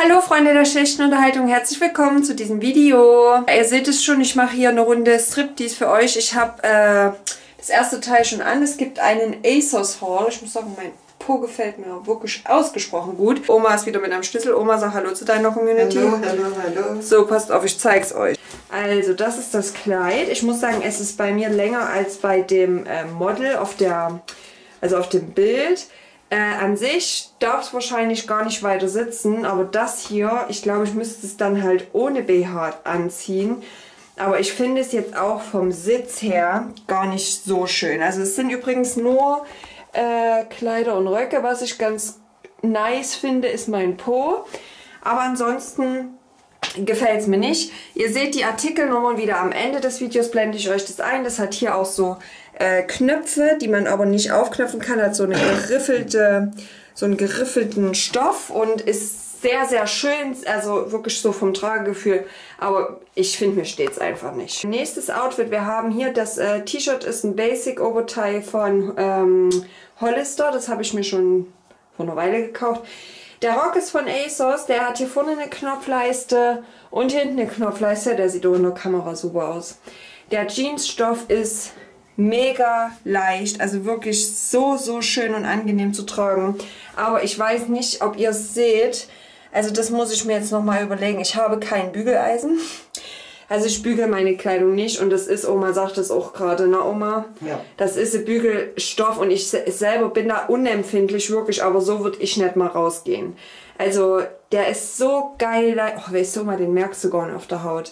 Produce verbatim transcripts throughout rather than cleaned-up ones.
Hallo Freunde der schlechten Unterhaltung, herzlich willkommen zu diesem Video. Ihr seht es schon, ich mache hier eine Runde Striptease für euch. Ich habe äh, das erste Teil schon an. Es gibt einen ASOS Haul. Ich muss sagen, mein Po gefällt mir wirklich ausgesprochen gut. Oma ist wieder mit einem Schlüssel. Oma, sag Hallo zu deiner Community. Hallo, hallo, hallo. So, passt auf, ich zeig's euch. Also, das ist das Kleid. Ich muss sagen, es ist bei mir länger als bei dem äh, Model auf der, also auf dem Bild. Äh, an sich darf es wahrscheinlich gar nicht weiter sitzen, aber das hier, ich glaube, ich müsste es dann halt ohne B H anziehen. Aber ich finde es jetzt auch vom Sitz her gar nicht so schön. Also es sind übrigens nur äh, Kleider und Röcke. Was ich ganz nice finde, ist mein Po. Aber ansonsten gefällt es mir nicht. Ihr seht die Artikelnummern wieder am Ende des Videos, blende ich euch das ein. Das hat hier auch so äh, Knöpfe, die man aber nicht aufknöpfen kann. Hat so eine geriffelte, so einen geriffelten Stoff und ist sehr, sehr schön. Also wirklich so vom Tragegefühl. Aber ich finde, mir steht es einfach nicht. Nächstes Outfit. Wir haben hier das äh, T-Shirt ist ein Basic-Oberteil von ähm, Hollister. Das habe ich mir schon vor einer Weile gekauft. Der Rock ist von ASOS, der hat hier vorne eine Knopfleiste und hinten eine Knopfleiste, der sieht auch in der Kamera super aus. Der Jeansstoff ist mega leicht, also wirklich so, so schön und angenehm zu tragen. Aber ich weiß nicht, ob ihr es seht, also das muss ich mir jetzt nochmal überlegen. Ich habe kein Bügeleisen, also ich bügele meine Kleidung nicht und das ist, Oma sagt das auch gerade, ne Oma? Ja. Das ist ein Bügelstoff und ich selber bin da unempfindlich, wirklich, aber so würde ich nicht mal rausgehen. Also der ist so geil, oh, weißt du, Oma, den merkst du gar nicht auf der Haut.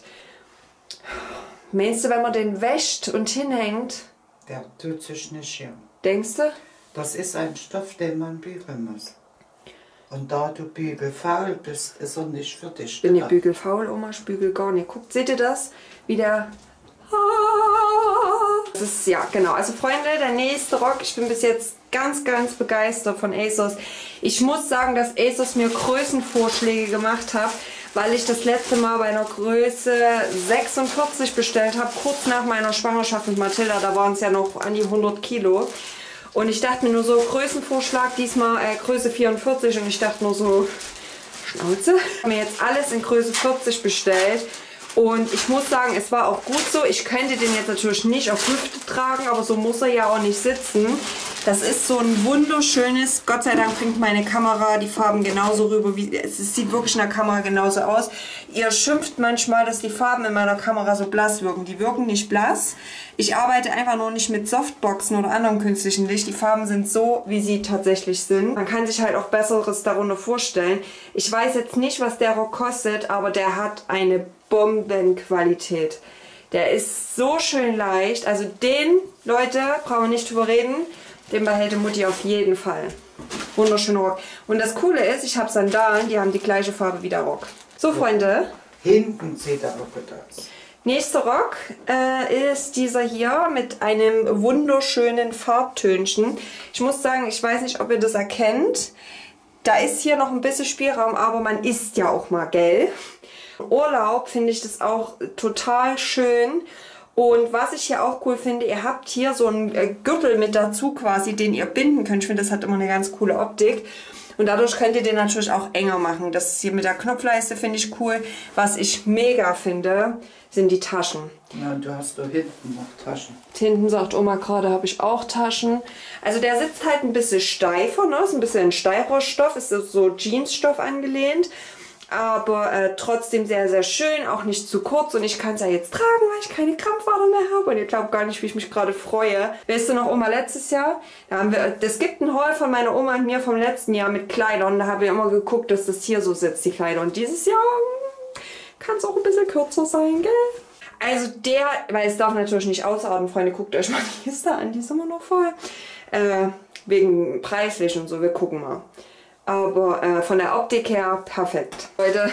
Meinst du, wenn man den wäscht und hinhängt? Der tut sich nicht hier. Denkst du? Das ist ein Stoff, den man bügeln muss. Und da du bügelfaul bist, ist er nicht für dich. Ich bin nicht bügelfaul, Oma, ich bügel gar nicht. Guckt, seht ihr das? Wie der... Das ist, ja, genau. Also Freunde, der nächste Rock. Ich bin bis jetzt ganz, ganz begeistert von ASOS. Ich muss sagen, dass ASOS mir Größenvorschläge gemacht hat, weil ich das letzte Mal bei einer Größe sechsundvierzig bestellt habe, kurz nach meiner Schwangerschaft mit Mathilda. Da waren es ja noch an die hundert Kilo. Und ich dachte mir nur so, Größenvorschlag, diesmal äh, Größe vierundvierzig und ich dachte nur so, Schnauze. Ich habe mir jetzt alles in Größe vierzig bestellt und ich muss sagen, es war auch gut so. Ich könnte den jetzt natürlich nicht auf Hüfte tragen, aber so muss er ja auch nicht sitzen. Das ist so ein wunderschönes, Gott sei Dank bringt meine Kamera die Farben genauso rüber, wie es sieht wirklich in der Kamera genauso aus. Ihr schimpft manchmal, dass die Farben in meiner Kamera so blass wirken. Die wirken nicht blass. Ich arbeite einfach nur nicht mit Softboxen oder anderem künstlichen Licht. Die Farben sind so, wie sie tatsächlich sind. Man kann sich halt auch Besseres darunter vorstellen. Ich weiß jetzt nicht, was der Rock kostet, aber der hat eine Bombenqualität. Der ist so schön leicht. Also den, Leute, brauchen wir nicht drüber reden. Den behält die Mutti auf jeden Fall. Wunderschöner Rock. Und das Coole ist, ich habe Sandalen, die haben die gleiche Farbe wie der Rock. So, Freunde. Hinten sieht er auch gut aus. Nächster Rock äh, ist dieser hier mit einem wunderschönen Farbtönchen. Ich muss sagen, ich weiß nicht, ob ihr das erkennt. Da ist hier noch ein bisschen Spielraum, aber man isst ja auch mal, gell? Urlaub finde ich das auch total schön. Und was ich hier auch cool finde, ihr habt hier so einen äh, Gürtel mit dazu quasi, den ihr binden könnt. Ich finde, das hat immer eine ganz coole Optik. Und dadurch könnt ihr den natürlich auch enger machen. Das hier mit der Knopfleiste finde ich cool. Was ich mega finde, sind die Taschen. Ja, und du hast da hinten noch Taschen. Hinten sagt Oma gerade, habe ich auch Taschen. Also der sitzt halt ein bisschen steifer, ne? Ist ein bisschen ein steiferer Stoff, ist so Jeansstoff angelehnt. Aber äh, trotzdem sehr, sehr schön, auch nicht zu kurz. Und ich kann es ja jetzt tragen, weil ich keine Krampfader mehr habe. Und ihr glaubt gar nicht, wie ich mich gerade freue. Weißt du noch, Oma, letztes Jahr? Da haben wir, es gibt einen Haul von meiner Oma und mir vom letzten Jahr mit Kleidern. Da habe ich immer geguckt, dass das hier so sitzt, die Kleider. Und dieses Jahr kann es auch ein bisschen kürzer sein, gell? Also der, weil es darf natürlich nicht ausarten, Freunde, guckt euch mal die Liste an, die ist immer noch voll. Äh, wegen preislich und so, wir gucken mal. Aber äh, von der Optik her perfekt. Leute,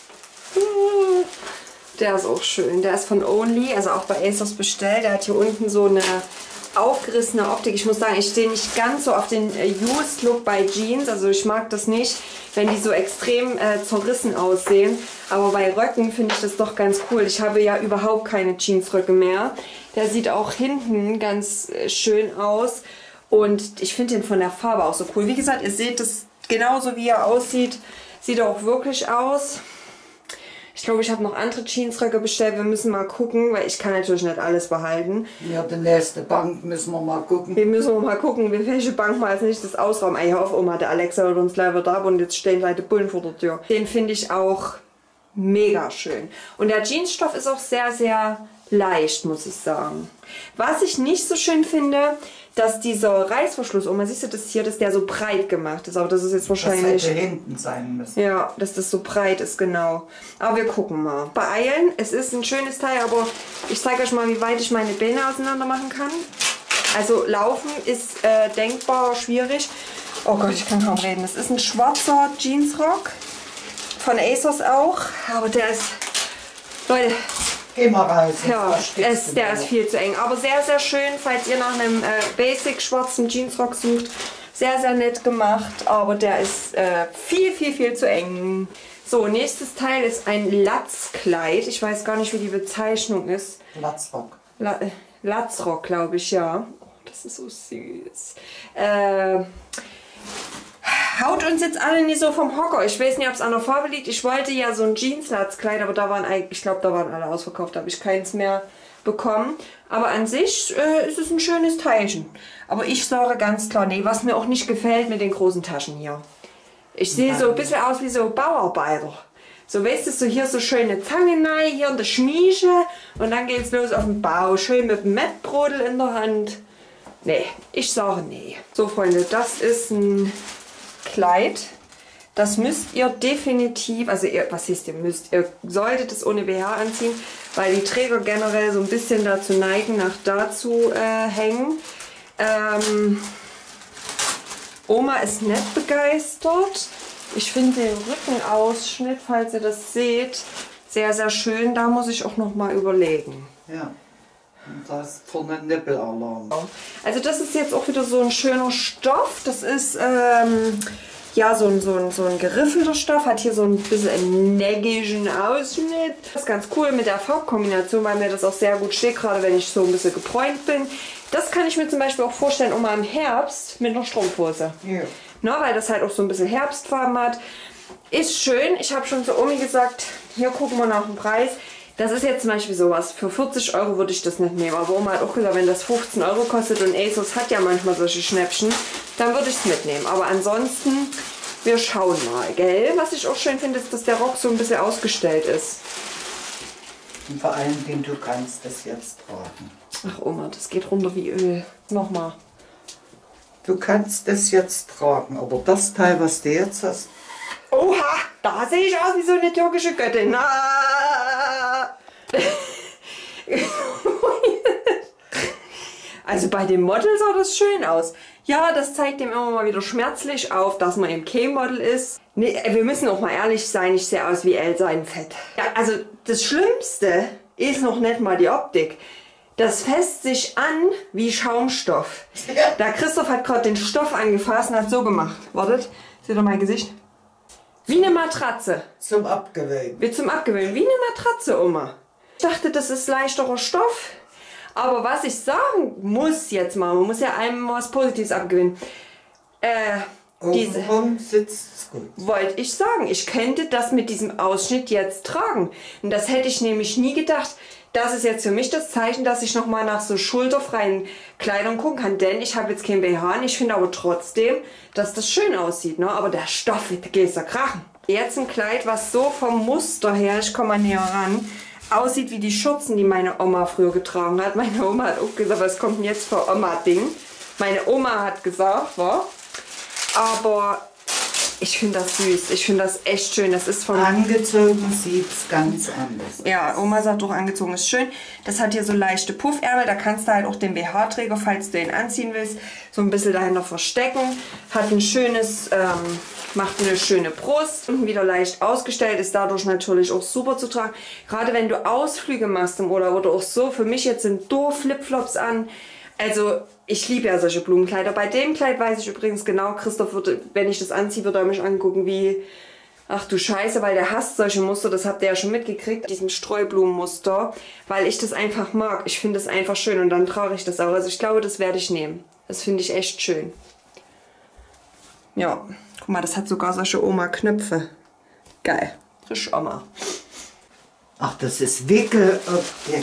der ist auch schön. Der ist von Only, also auch bei ASOS bestellt. Der hat hier unten so eine aufgerissene Optik. Ich muss sagen, ich stehe nicht ganz so auf den äh, Used Look bei Jeans. Also ich mag das nicht, wenn die so extrem äh, zerrissen aussehen. Aber bei Röcken finde ich das doch ganz cool. Ich habe ja überhaupt keine Jeansröcke mehr. Der sieht auch hinten ganz äh, schön aus. Und ich finde den von der Farbe auch so cool. Wie gesagt, ihr seht das genauso wie er aussieht. Sieht auch wirklich aus. Ich glaube, ich habe noch andere Jeansröcke bestellt. Wir müssen mal gucken, weil ich kann natürlich nicht alles behalten. Ja, die nächste Bank müssen wir mal gucken. Wir müssen mal gucken, welche Bank mal als nächstes ausrauben. Ich hoffe, Oma, der Alexa wird uns leider da und jetzt stehen gleich die Bullen vor der Tür. Den finde ich auch mega schön. Und der Jeansstoff ist auch sehr, sehr leicht, muss ich sagen. Was ich nicht so schön finde, dass dieser Reißverschluss, oh, man siehst du das hier, dass der so breit gemacht ist, aber das ist jetzt wahrscheinlich... Das hätte hinten sein müssen. Ja, dass das so breit ist, genau. Aber wir gucken mal. Beeilen, es ist ein schönes Teil, aber ich zeige euch mal, wie weit ich meine Beine auseinander machen kann. Also laufen ist äh, denkbar schwierig. Oh Gott, ich kann kaum reden. Das ist ein schwarzer Jeansrock, von ASOS auch, aber der ist... Leute... Geh mal raus. Ja, es, der ist viel zu eng. Aber sehr, sehr schön, falls ihr nach einem äh, basic schwarzen Jeansrock sucht. Sehr, sehr nett gemacht, aber der ist äh, viel, viel, viel zu eng. So, nächstes Teil ist ein Latzkleid. Ich weiß gar nicht, wie die Bezeichnung ist. Latzrock. La äh, Latzrock, glaube ich, ja. Oh, das ist so süß. Äh... Haut uns jetzt alle nicht so vom Hocker. Ich weiß nicht, ob es an der Farbe liegt. Ich wollte ja so ein Jeanslatzkleid, aber da waren eigentlich, ich glaube, da waren alle ausverkauft. Da habe ich keins mehr bekommen. Aber an sich äh, ist es ein schönes Teilchen. Aber ich sage ganz klar, nee, was mir auch nicht gefällt mit den großen Taschen hier. Ich sehe so ein bisschen aus wie so Bauarbeiter. So, weißt du, so hier so schöne Zangenei, hier in der Schmiesche. Und dann geht es los auf den Bau. Schön mit dem Mettbrodel in der Hand. Nee, ich sage nee. So, Freunde, das ist ein Kleid. Das müsst ihr definitiv, also ihr, was heißt ihr müsst, ihr solltet es ohne B H anziehen, weil die Träger generell so ein bisschen dazu neigen, nach dazu äh, hängen. Ähm, Oma ist nicht begeistert. Ich finde den Rückenausschnitt, falls ihr das seht, sehr, sehr schön. Da muss ich auch noch mal überlegen. Ja. Und das ist vorne ein Nippelalarm. Also das ist jetzt auch wieder so ein schöner Stoff. Das ist ähm, ja so ein, so, ein, so ein geriffelter Stoff. Hat hier so ein bisschen einen neckigen Ausschnitt. Das ist ganz cool mit der Farbkombination, weil mir das auch sehr gut steht, gerade wenn ich so ein bisschen gebräunt bin. Das kann ich mir zum Beispiel auch vorstellen, um mal im Herbst mit einer Strumpfhose. Ja. Na, weil das halt auch so ein bisschen Herbstfarben hat. Ist schön. Ich habe schon zu Omi gesagt, hier gucken wir nach dem Preis. Das ist jetzt zum Beispiel sowas. Für vierzig Euro würde ich das nicht nehmen. Aber Oma hat auch gesagt, wenn das fünfzehn Euro kostet und ASOS hat ja manchmal solche Schnäppchen, dann würde ich es mitnehmen. Aber ansonsten, wir schauen mal, gell? Was ich auch schön finde, ist, dass der Rock so ein bisschen ausgestellt ist. Und vor allen Dingen, du kannst das jetzt tragen. Ach Oma, das geht runter wie Öl. Nochmal. Du kannst das jetzt tragen, aber das Teil, was du jetzt hast... Oha, da sehe ich aus wie so eine türkische Göttin. Also bei dem Model sah das schön aus. Ja, das zeigt ihm immer mal wieder schmerzlich auf, dass man eben kein Model ist. Nee, wir müssen auch mal ehrlich sein, ich sehe aus wie Elsa in Fett. Ja, also das Schlimmste ist noch nicht mal die Optik. Das fässt sich an wie Schaumstoff. Der Christoph hat gerade den Stoff angefasst und hat so gemacht. Wartet, seht ihr mein Gesicht? Wie eine Matratze. Zum Abgewöhnen. Wie zum Abgewöhnen. Wie eine Matratze, Oma. Ich dachte, das ist leichterer Stoff. Aber was ich sagen muss jetzt mal, man muss ja einem was Positives abgewinnen. Äh, diese, Warum sitzt es gut? Wollte ich sagen, ich könnte das mit diesem Ausschnitt jetzt tragen. Und das hätte ich nämlich nie gedacht. Das ist jetzt für mich das Zeichen, dass ich nochmal nach so schulterfreien Kleidung gucken kann. Denn ich habe jetzt kein B H. Ich finde aber trotzdem, dass das schön aussieht. Ne? Aber der Stoff, da geht es ja krachen. Jetzt ein Kleid, was so vom Muster her, ich komme mal näher ran, aussieht wie die Schürzen, die meine Oma früher getragen hat. Meine Oma hat auch gesagt, was kommt denn jetzt für Oma-Ding? Meine Oma hat gesagt, wa? Aber ich finde das süß. Ich finde das echt schön. Das ist von... Angezogen sieht es ganz anders aus. Ja, Oma sagt doch, angezogen ist schön. Das hat hier so leichte Puffärmel. Da kannst du halt auch den B H-Träger, falls du ihn anziehen willst, so ein bisschen dahinter verstecken. Hat ein schönes... Ähm, macht eine schöne Brust. Unten wieder leicht ausgestellt. Ist dadurch natürlich auch super zu tragen. Gerade wenn du Ausflüge machst im Urlaub oder auch so. Für mich jetzt sind Door Flipflops an. Also... Ich liebe ja solche Blumenkleider. Bei dem Kleid weiß ich übrigens genau, Christoph würde, wenn ich das anziehe, würde er mich angucken wie, ach du Scheiße, weil der hasst solche Muster, das habt ihr ja schon mitgekriegt, diesen Streublumenmuster, weil ich das einfach mag. Ich finde das einfach schön und dann trage ich das auch. Also ich glaube, das werde ich nehmen. Das finde ich echt schön. Ja, guck mal, das hat sogar solche Oma-Knöpfe. Geil. Frisch Oma. Ach, das ist Wickeloptik.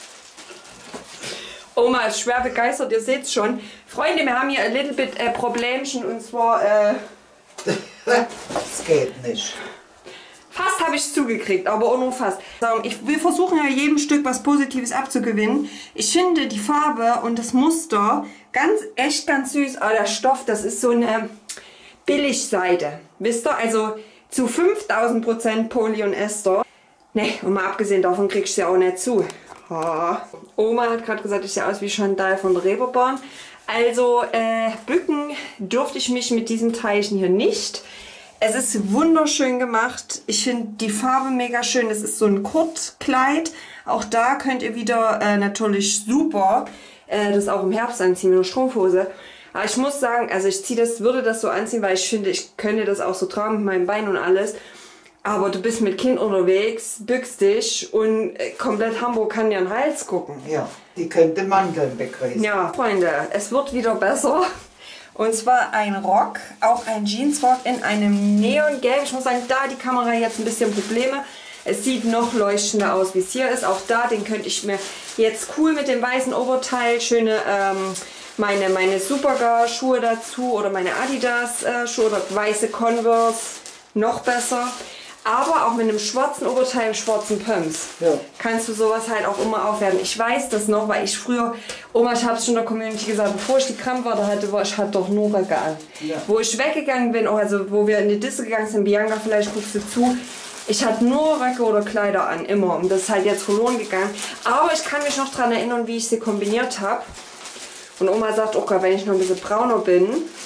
Oma ist schwer begeistert, ihr seht es schon. Freunde, wir haben hier ein little bit äh, Problemchen und zwar... Äh, das geht nicht. Fast habe ich es zugekriegt, aber auch nur fast. Ich, wir versuchen ja jedem Stück was Positives abzugewinnen. Ich finde die Farbe und das Muster ganz, echt ganz süß. Aber der Stoff, das ist so eine Billigseide. Wisst ihr? Also zu fünftausend Prozent Poly und Ester. Ne, und mal abgesehen davon kriegst du ja auch nicht zu. Oh. Oma hat gerade gesagt, ich sehe aus wie Chantal von der Reeperbahn. Also äh, bücken durfte ich mich mit diesem Teilchen hier nicht. Es ist wunderschön gemacht. Ich finde die Farbe mega schön. Es ist so ein Kurtkleid. Auch da könnt ihr wieder äh, natürlich super äh, das auch im Herbst anziehen mit einer Strumpfhose. Aber ich muss sagen, also ich ziehe das, würde das so anziehen, weil ich finde, ich könnte das auch so tragen mit meinem Bein und alles. Aber du bist mit Kind unterwegs, bückst dich und äh, komplett Hamburg kann dir an den Hals gucken. Ja, die könnte Mandeln begreifen. Ja, Freunde, es wird wieder besser. Und zwar ein Rock, auch ein Jeansrock in einem Neongelb. Ich muss sagen, da die Kamera jetzt ein bisschen Probleme. Es sieht noch leuchtender aus, wie es hier ist. Auch da, den könnte ich mir jetzt cool mit dem weißen Oberteil, schöne ähm, meine, meine Superga-Schuhe dazu oder meine Adidas-Schuhe oder weiße Converse, noch besser. Aber auch mit einem schwarzen Oberteil, schwarzen Pumps, ja, kannst du sowas halt auch immer aufwerten. Ich weiß das noch, weil ich früher, Oma, ich habe es schon in der Community gesagt, bevor ich die Krampfadern hatte, war ich hatte doch nur Röcke an. Ja. Wo ich weggegangen bin, auch also wo wir in die Disse gegangen sind, Bianca, vielleicht guckst du zu, ich hatte nur Röcke oder Kleider an, immer. Und das ist halt jetzt verloren gegangen. Aber ich kann mich noch daran erinnern, wie ich sie kombiniert habe. Und Oma sagt, okay, wenn ich noch ein bisschen brauner bin,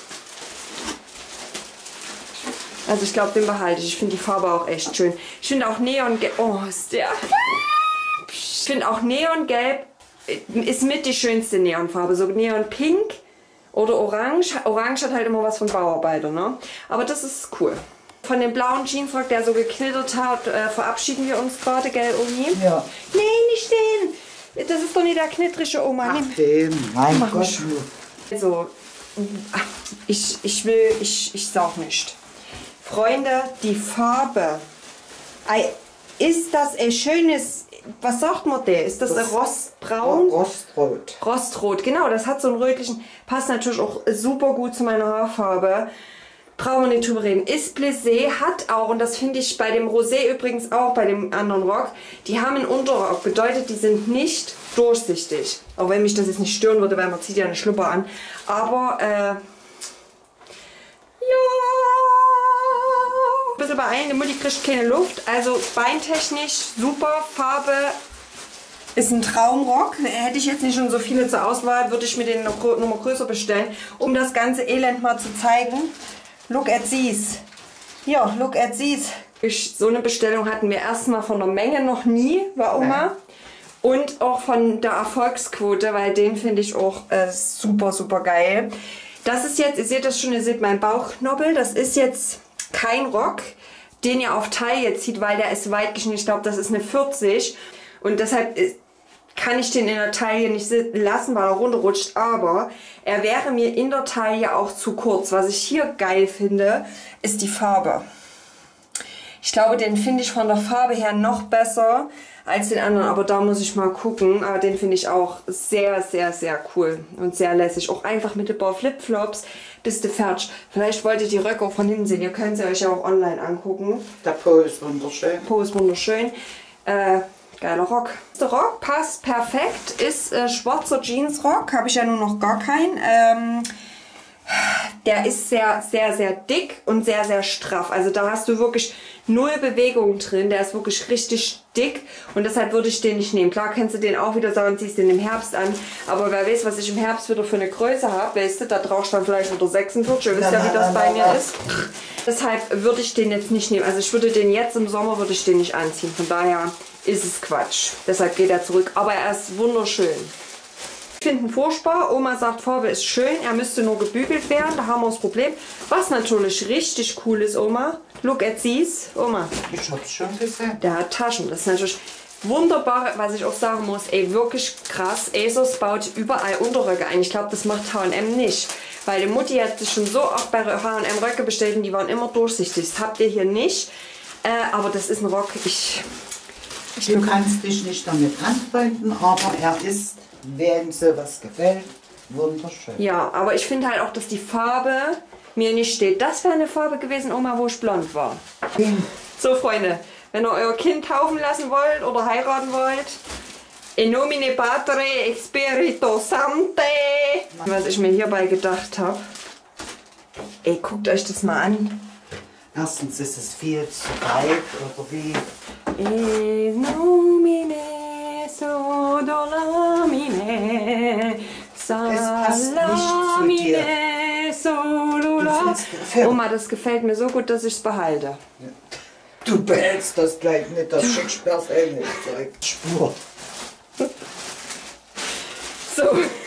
also ich glaube, den behalte ich. Ich finde die Farbe auch echt schön. Ich finde auch Neongelb... Oh, ist der... Ich finde auch Neongelb ist mit die schönste Neonfarbe. So Neonpink oder Orange. Orange hat halt immer was von Bauarbeiter, ne? Aber das ist cool. Von dem blauen Jeansrock, der so geknittert hat, äh, verabschieden wir uns gerade, gell, Omi? Ja. Nee, nicht den! Das ist doch nicht der knittrige Oma. Ach, den. Mein Mach Gott. mich. Also, ich, ich will... Ich, ich sag nicht. Freunde, die Farbe, ist das ein schönes, was sagt man der? Ist das, das ein Rostbraun? Rostrot. Rostrot, genau, das hat so einen rötlichen, passt natürlich auch super gut zu meiner Haarfarbe. Brauchen wir nicht drüber reden. Ist Blisé, hat auch, und das finde ich bei dem Rosé übrigens auch, bei dem anderen Rock, die haben einen Unterrock, bedeutet, die sind nicht durchsichtig. Auch wenn mich das jetzt nicht stören würde, weil man zieht ja eine Schlüpper an. Aber, äh, ja... Ein bisschen beeilen, die Mutti kriegt keine Luft. Also beintechnisch super, Farbe ist ein Traumrock. Hätte ich jetzt nicht schon so viele zur Auswahl, würde ich mir den noch Nummer größer bestellen, um das ganze Elend mal zu zeigen. Look at these. Ja, look at these. So eine Bestellung hatten wir erstmal von der Menge noch nie, war Oma. Und auch von der Erfolgsquote, weil den finde ich auch äh, super, super geil. Das ist jetzt, ihr seht das schon, ihr seht meinen Bauchknobbel, das ist jetzt kein Rock, den ihr auf Taille zieht, weil der ist weit geschnitten. Ich glaube, das ist eine vierzig. Und deshalb kann ich den in der Taille nicht lassen, weil er runterrutscht. Aber er wäre mir in der Taille auch zu kurz. Was ich hier geil finde, ist die Farbe. Ich glaube, den finde ich von der Farbe her noch besser als den anderen. Aber da muss ich mal gucken. Aber den finde ich auch sehr, sehr, sehr cool und sehr lässig. Auch einfach mit ein paar Flipflops bist du fertig. Vielleicht wollt ihr die Röcke auch von hinten sehen. Ihr könnt sie euch ja auch online angucken. Der Po ist wunderschön. Po ist wunderschön. Äh, geiler Rock. Der Rock passt perfekt. Ist äh, schwarzer Jeansrock. Habe ich ja nur noch gar keinen. Ähm, der ist sehr, sehr, sehr dick und sehr, sehr straff. Also da hast du wirklich null Bewegung drin. Der ist wirklich richtig dick und deshalb würde ich den nicht nehmen. Klar kannst du den auch wieder sagen, ziehst den im Herbst an. Aber wer weiß, was ich im Herbst wieder für eine Größe habe, weißt du, da brauchst du dann vielleicht wieder sechsundvierzig. Ihr wisst ja, wie das bei mir ist. Deshalb würde ich den jetzt nicht nehmen. Also ich würde den jetzt im Sommer, würde ich den nicht anziehen. Von daher ist es Quatsch. Deshalb geht er zurück. Aber er ist wunderschön. Ich finde ihn furchtbar. Oma sagt, Farbe ist schön, er müsste nur gebügelt werden. Da haben wir das Problem. Was natürlich richtig cool ist, Oma. Look at these. Oma. Ich hab's schon gesehen. Der hat Taschen. Das ist natürlich wunderbar, was ich auch sagen muss. Ey, wirklich krass. ASOS baut überall Unterröcke ein. Ich glaube, das macht H und M nicht. Weil die Mutti hat sich schon so oft bei H und M Röcke bestellt und die waren immer durchsichtig. Das habt ihr hier nicht. Äh, aber das ist ein Rock. Ich, ich Du kannst dich nicht damit anfreunden, aber er ist, wenn sowas gefällt, wunderschön. Ja, aber ich finde halt auch, dass die Farbe mir nicht steht. Das wäre eine Farbe gewesen, Oma, wo ich blond war. So, Freunde, wenn ihr euer Kind taufen lassen wollt oder heiraten wollt, in nomine Patri et Spiritus Sancti. Was ich mir hierbei gedacht habe, ey, guckt euch das mal an. Erstens ist es viel zu weit, oder wie? In nomine sodolamine salamine solula. Oma, das gefällt mir so gut, dass ich es behalte. Ja. Du behältst das gleich nicht, das Schicksal ähnlich Zeug. Spur. So.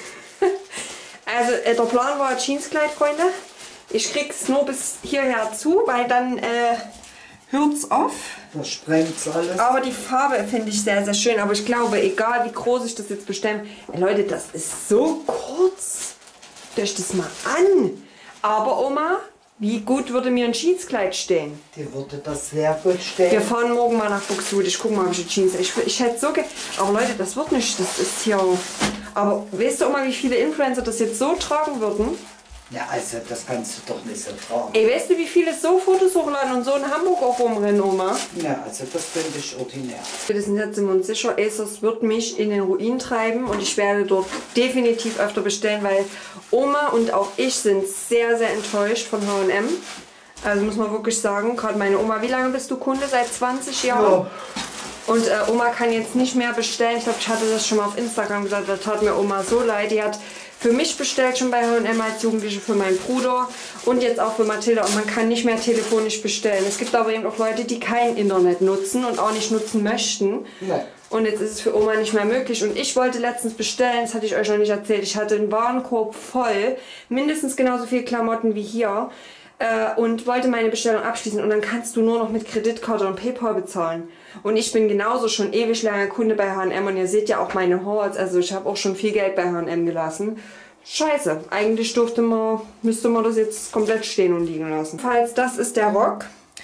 Also äh, der Plan war Jeanskleid, Freunde. Ich krieg's nur bis hierher zu, weil dann äh, hört's auf. Das sprengt's alles. Aber die Farbe finde ich sehr, sehr schön. Aber ich glaube, egal wie groß ich das jetzt bestelle, äh, Leute, das ist so kurz. Hört euch das mal an. Aber Oma, wie gut würde mir ein Jeanskleid stehen? Dir würde das sehr gut stehen. Wir fahren morgen mal nach Buxtehude. Ich gucke mal, ob ich die Jeans... Ich, ich hätte so... Ge aber Leute, das wird nicht. Das ist hier... Aber weißt du auch mal, wie viele Influencer das jetzt so tragen würden? Ja, also das kannst du doch nicht so tragen. Ey, weißt du, wie viele so Fotos hochladen und so in Hamburg auch rumrennen, Oma? Ja, also das finde ich ordinär. Wir sind jetzt uns sicher, ASOS wird mich in den Ruin treiben und ich werde dort definitiv öfter bestellen, weil Oma und auch ich sind sehr, sehr enttäuscht von H und M. Also muss man wirklich sagen, gerade meine Oma, wie lange bist du Kunde? Seit zwanzig Jahren? Ja. Und äh, Oma kann jetzt nicht mehr bestellen. Ich glaube, ich hatte das schon mal auf Instagram gesagt, da tat mir Oma so leid. Die hat für mich bestellt schon bei H und M als Jugendliche, für meinen Bruder und jetzt auch für Mathilda. Und man kann nicht mehr telefonisch bestellen. Es gibt aber eben auch Leute, die kein Internet nutzen und auch nicht nutzen möchten. Ja. Und jetzt ist es für Oma nicht mehr möglich. Und ich wollte letztens bestellen, das hatte ich euch noch nicht erzählt. Ich hatte einen Warenkorb voll, mindestens genauso viel Klamotten wie hier. Äh, und wollte meine Bestellung abschließen. Und dann kannst du nur noch mit Kreditkarte und PayPal bezahlen. Und ich bin genauso schon ewig lange Kunde bei H und M. Und ihr seht ja auch meine Hauls. Also ich habe auch schon viel Geld bei H und M gelassen. Scheiße. Eigentlich durfte man, müsste man das jetzt komplett stehen und liegen lassen. Falls das ist der Rock.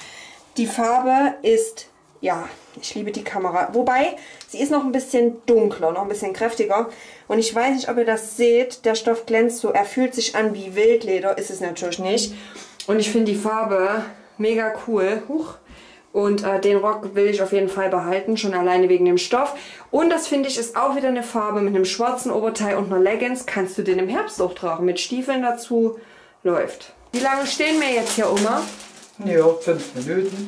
Die Farbe ist, ja, ich liebe die Kamera. Wobei, sie ist noch ein bisschen dunkler, noch ein bisschen kräftiger. Und ich weiß nicht, ob ihr das seht. Der Stoff glänzt so. Er fühlt sich an wie Wildleder. Ist es natürlich nicht. Und ich finde die Farbe mega cool. Huch. Und äh, den Rock will ich auf jeden Fall behalten, schon alleine wegen dem Stoff. Und das finde ich ist auch wieder eine Farbe mit einem schwarzen Oberteil und einer Leggings. Kannst du den im Herbst auch tragen. Mit Stiefeln dazu läuft. Wie lange stehen wir jetzt hier, Oma? Ja, fünf Minuten.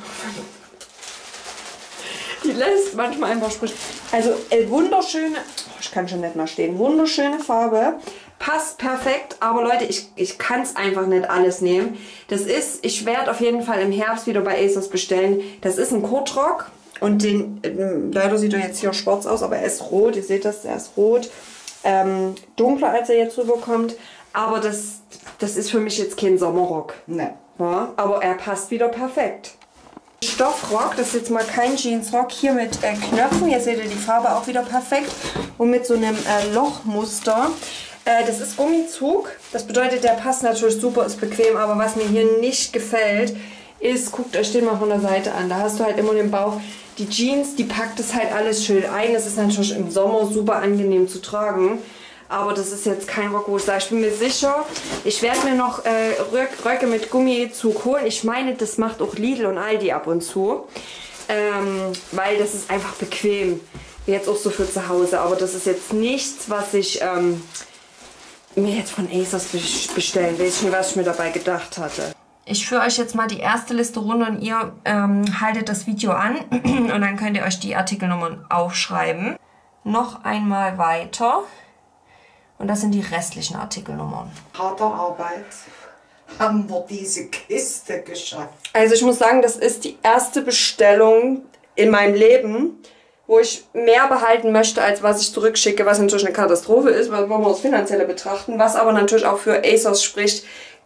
Die lässt manchmal einfach sprechen. Also äh, wunderschöne, oh, ich kann schon nicht mal stehen, wunderschöne Farbe. Passt perfekt, aber Leute, ich, ich kann es einfach nicht alles nehmen. Das ist, ich werde auf jeden Fall im Herbst wieder bei ASOS bestellen. Das ist ein Kurzrock und den, äh, leider sieht er jetzt hier schwarz aus, aber er ist rot. Ihr seht das, er ist rot. Ähm, dunkler als er jetzt rüberkommt. Aber das, das ist für mich jetzt kein Sommerrock. Ne. Ja, aber er passt wieder perfekt. Stoffrock, das ist jetzt mal kein Jeansrock, hier mit äh, Knöpfen. Hier seht ihr die Farbe auch wieder perfekt. Und mit so einem äh, Lochmuster. Äh, das ist Gummizug. Das bedeutet, der passt natürlich super, ist bequem. Aber was mir hier nicht gefällt, ist, guckt euch den mal von der Seite an. Da hast du halt immer den Bauch. Die Jeans, die packt es halt alles schön ein. Das ist natürlich im Sommer super angenehm zu tragen. Aber das ist jetzt kein Rock, wo ich sage, ich bin mir sicher, ich werde mir noch äh, Röck, Röcke mit Gummizug holen. Ich meine, das macht auch Lidl und Aldi ab und zu. Ähm, weil das ist einfach bequem. Jetzt auch so für zu Hause. Aber das ist jetzt nichts, was ich ähm, mir jetzt von ASOS bestellen will. Ich nicht, was ich mir dabei gedacht hatte. Ich führe euch jetzt mal die erste Liste runter und ihr ähm, haltet das Video an. Und dann könnt ihr euch die Artikelnummern aufschreiben. Noch einmal weiter. Und das sind die restlichen Artikelnummern. Harter Arbeit haben wir diese Kiste geschafft. Also ich muss sagen, das ist die erste Bestellung in meinem Leben, wo ich mehr behalten möchte, als was ich zurückschicke, was natürlich eine Katastrophe ist, weil wir das Finanzielle betrachten, was aber natürlich auch für ASOS spricht.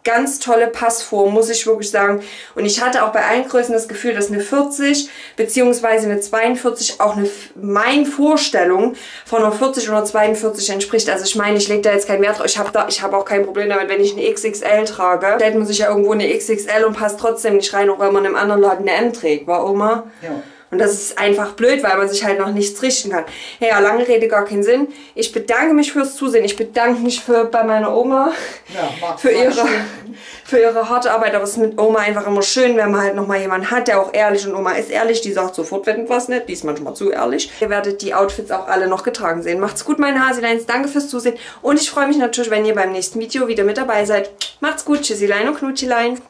ganz tolle Passform, muss ich wirklich sagen. Und ich hatte auch bei allen Größen das Gefühl, dass eine vierzig bzw. eine zweiundvierzig auch eine, meinen Vorstellungen von einer vierzig oder zweiundvierzig entspricht. Also ich meine, ich lege da jetzt keinen Wert drauf. Ich habe da, ich habe auch kein Problem damit, wenn ich eine X X L trage. Stellt man sich ja irgendwo eine X X L und passt trotzdem nicht rein, auch wenn man im anderen Laden eine M trägt, war Oma? Ja. Und das ist einfach blöd, weil man sich halt noch nichts richten kann. Ja, lange Rede, gar keinen Sinn. Ich bedanke mich fürs Zusehen. Ich bedanke mich für, bei meiner Oma ja, für, ihre, für ihre harte Arbeit. Aber es ist mit Oma einfach immer schön, wenn man halt nochmal jemanden hat, der auch ehrlich, und Oma ist ehrlich, die sagt sofort, wenn was nicht. Die ist manchmal zu ehrlich. Ihr werdet die Outfits auch alle noch getragen sehen. Macht's gut, meine Hasileins. Danke fürs Zusehen. Und ich freue mich natürlich, wenn ihr beim nächsten Video wieder mit dabei seid. Macht's gut. Tschüssilein und Knutschilein.